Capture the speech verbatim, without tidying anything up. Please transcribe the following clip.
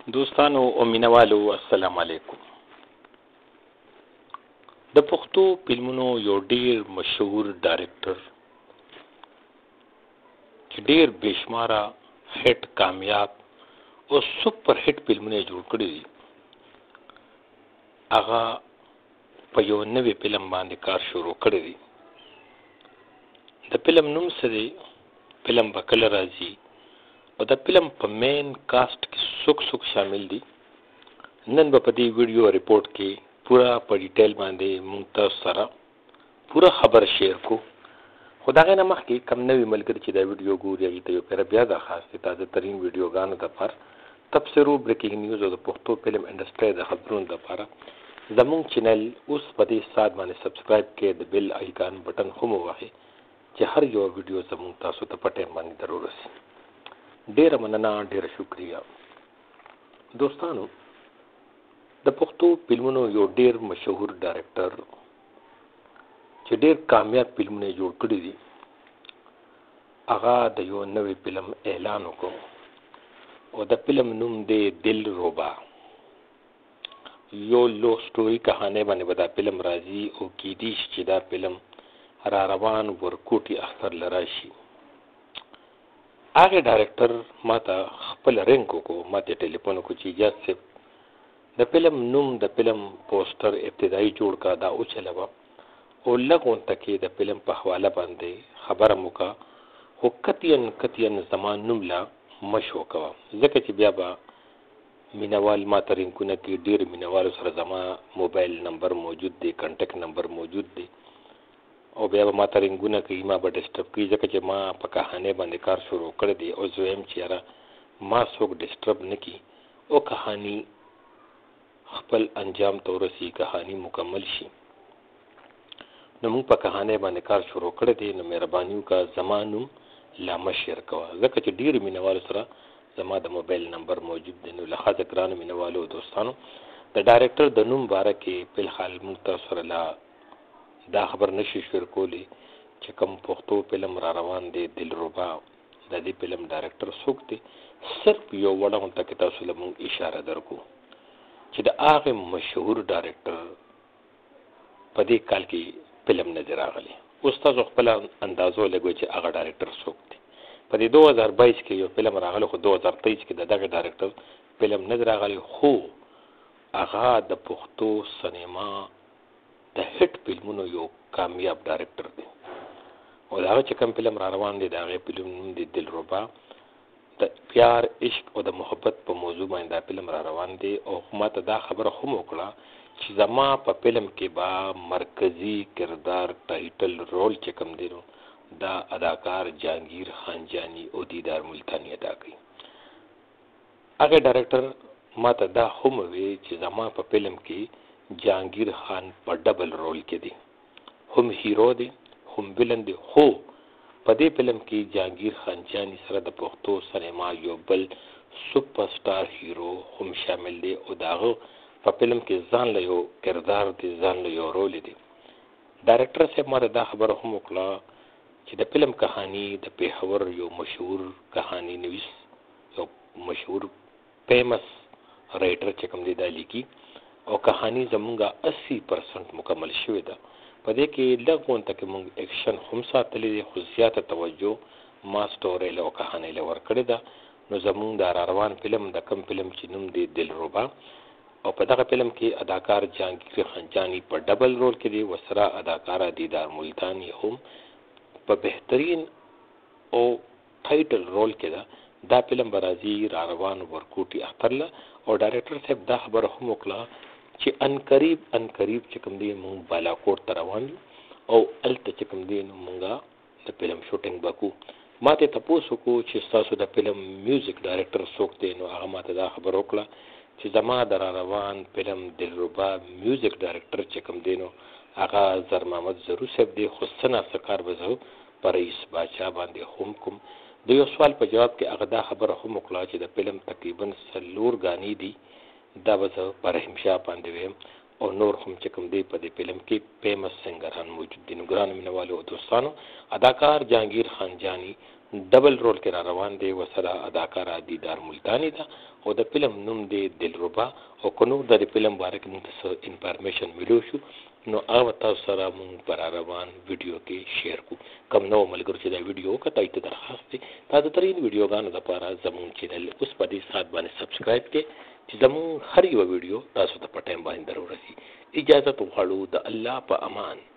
دوستانو او مینوالو السلام علیکم. د پښتو فلمونو یو ډیر مشهور ډایرکټر چې ډیر بشماره هټ کامیاب او سپر هټ فلمونه جوړ کړي دي، هغه په یو نوې فلم باندې کار شروع کړی دی. د فلم نوم څه دی؟ فلم به کله راځي او د فلم په مین کاسټ کې څوک څوک شامل دي، نن به په دې ویډیو ریپورت کې پورا په ډیټیل باندې موږ تاسو سره پورا خبر شیر کو. خو د هغې نه مخکې کوم نوي ملګري چې دا ویډیو ګوري هغې ته یو پیره بیا درخواست دی، تازه ترین ویډیوګانو دپاره تبصرو، بریکینګ نیوز او د پښتو فلم انډسټرۍ د خبرونو دپاره زموږ چینل اوس په دې ساعت باندې سبسکرایب کړئ، د بیل آیکان بټن هم ووهئ چې هر یو ویډیو زموږ تاسو ته په ټایم باندې در ورسي. ډېره مننه، ډېره شکریه. دوستانو، د پښتو فلمونو یو ډېر مشهور ډایرکټر چې ډېر کامیاب فلمونه جوړ کړي دي، هغه د یو نوې فلم اعلان وکړو او د فلم نوم دی دل روبا. یو لو سټوري کہانی باندې به دا فلم راځي او کیدی شي چې دا فلم را روان ورکوټي اختر لراشي. هغه ډایرکټر ما ته خپل رنګ وکړو، ما ته ټلیفون وکړو چې اجازه صاحب د فلم نوم د فلم پوسټر ابتدایي جوړ کا دا وچلوه او لږ غونته کې د فلم په حواله باندې خبره مو وکړه، خو قطعاً قطعاً زما نوم لا مه شو کوه، ځکه چې بیا به مینوال ما ته رنګونه کې ډېر مینوالو سره زما موبایل نمبر موجود دی، کنټیکټ نمبر موجود دی او بیا به ما ته رنګونه کوي، ما به ډسټرب کوي، ځکه چې ما په کهانۍ باندې کار شروع کړی دی او زه وایم چې یاره ما څوک ډسټرب نه کړي او کهاني خپل انجام ته ورسي، کهاني مکمل شي. نو موږ په کهانۍ باندې کار شروع کړی دی، نو مهرباني وکړه زما نوم لا مه شیر کوه، ځکه چې ډېرو مینوالو سره زما د موبایل نمبر موجود دی. نو لخوا ګرانو مینوالو او دوستانو، د ډایرکټر د نوم باره کې فلحال موږ تاسو سره لا دا خبر نشي شیر کولی چې کوم پښتو فلم را روان دی دلربا، د دې فلم ډایرکټر څوک دی. صرف یو وړه غونټه کې تاسو له موږ اشاره درکو چې د هغې مشهور ډایرکټر په دې کال کې فلم نه دی راغلی. اوس تاسو خپله اندازو لګوئ چې هغه ډایرکټر څوک دی. په دې دو هزار بایس کې یو فلم راغلی، خو دو هزار تیئیس کې د دغه ډایرکټر فلم نه دی راغلی، خو هغه د پښتو سینما د هټ فلمونو یو کامیاب ډایرکټر دی او د هغه چې کوم فلم را روان دی د هغې فلم نوم دی دلربا. د پیار، عشق او د محبت په موضوع باندې دا فلم را روان دی او ما ته دا خبره هم وکړه چې زما په فلم کې به مرکزي کردار ټایټل رول چې کوم دی نو دا اداکار جهانگیر خانجانی او دیدار ملتانی ادا کوي. هغه ډایرکټر ما ته دا هم وی چې زما په فلم کې جهانگیر خان په ډبل رول کې دی، هم هیرو دی هم ویلن دی. خو په دې فلم کې جهانگیر خانجانی سره د پښتو سینما یو بل سپر سټار هیرو هم شامل دی او داغه په فلم کې ځان له یو کردار دی، ځان له یو رول دی. ډایرکټر صاحب ما ته دا خبره هم وکړه چې د فلم کہانی د پیښور یو مشهور کہانی نویس، یو مشهور فیمس رائټر چې کوم دی دا لیکي او کہانی زمونږه اسی پرسنټ مکمل شوې ده. په دې کې لږ غونته کې موږ ایکشن هم ساتلی دی، خو زیاته توجه ما سټورۍ له او کہانۍ له ورکړې ده. نو زمونږ د را روان فلم د کم فلم چې نوم دی دلربا او په دغه فلم کې اداکار جهانگیر خانجانی په ډبل رول کې دی، وسره اداکاره دیدار ملتانی هم په بهترین او ټایټل رول کې ده. دا فلم به راځي را روان ورکوټي اختر له او ډایرکټر صاحب دا خبره هم وکړه چې ان قریب ان قریب چې کوم دی مونږ بالاکوټ ته روان یو او هلته چې کوم دی نو مونږ د فلم شوټینګ به کوو. ما ته تپوس وکړو چې ستاسو د فلم میوزیک ډایرکټر څوک دی، نو هغه ما ته دا خبره وکړه چې زما د را روان فلم دلربا میوزیک ډایرکټر چې کوم دی نو هغه زر محمد ضرور صاحب دی، خو څه ناڅه کار به زه په رئیس باچا باندې هم کوم. د یو سوال په جواب کې هغه دا خبره هم وکړه چې د فلم تقریبا څلور ګانې دي، دا به زه په رحیم شاه باندې ویم او نور هم چې کوم دی په دې فلم کې فیمس سنګران موجود دي. نو ګرانو مینوالو او دوستانو، اداکار جهانگیر خانجانی ډبل رول کې را روان دی، وسره اداکاره دیدار ملتانی ده او د فلم نوم دی دلربا او کنو د فلم باره کې موږ ته انفارمیشن ملو شو نو هغه تاسو سره موږ پر روان ویډیو کې شیر کو کوم نو ملګرو چې دا ویډیو کته ته درخواست دی تاسو ترین ویډیوګانو لپاره زموږ چینل اوس په دې سات باندې سبسکرایب کړئ چې زموږ هر یو ویډیو تاسو ته په ټایم باندې ضروري اجازه ته غواړو د الله په امان.